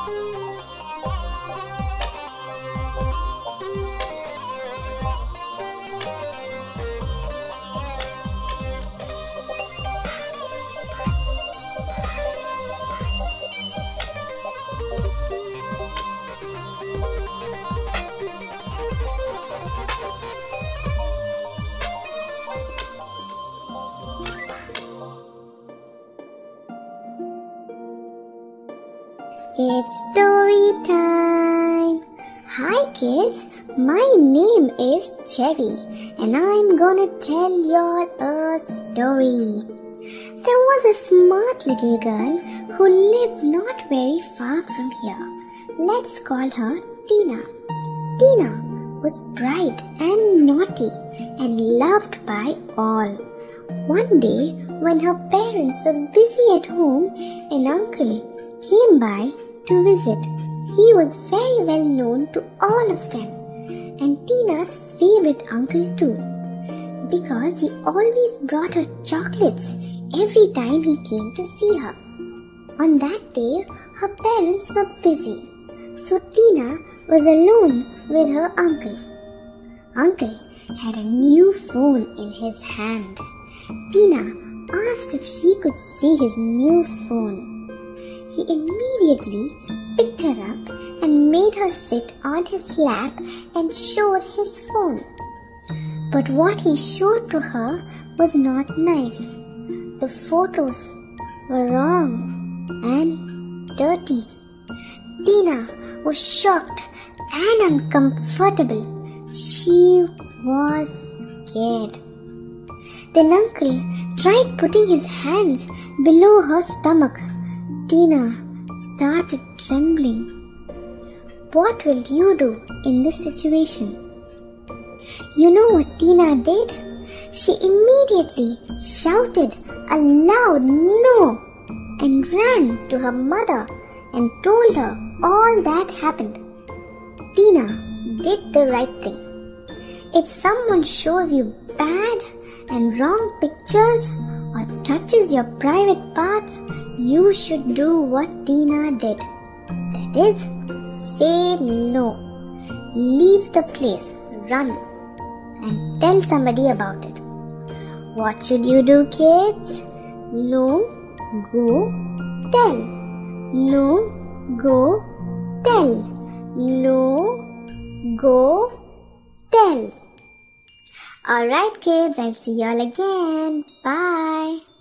It's story time! Hi kids, my name is Cherry and I'm gonna tell you a story. There was a smart little girl who lived not very far from here. Let's call her Tina. Tina was bright and naughty and loved by all. One day, when her parents were busy at home, an uncle came by to visit. He was very well known to all of them, and Tina's favorite uncle too, because he always brought her chocolates every time he came to see her. On that day, her parents were busy, so Tina was alone with her uncle. Uncle had a new phone in his hand. Tina asked if she could see his new phone. He immediately picked her up and made her sit on his lap and showed his phone. But what he showed to her was not nice. The photos were wrong and dirty. Tina was shocked and uncomfortable. She was scared. Then Uncle tried putting his hands below her stomach. Tina started trembling. What will you do in this situation? You know what Tina did? She immediately shouted a loud no and ran to her mother and told her all that happened. Tina did the right thing. If someone shows you bad and wrong pictures or touches your private parts, you should do what Tina did. That is, say no. Leave the place, run, and tell somebody about it. What should you do, kids? No, go, tell. No, go, tell. No, go, tell. Alright kids, I'll see you all again. Bye.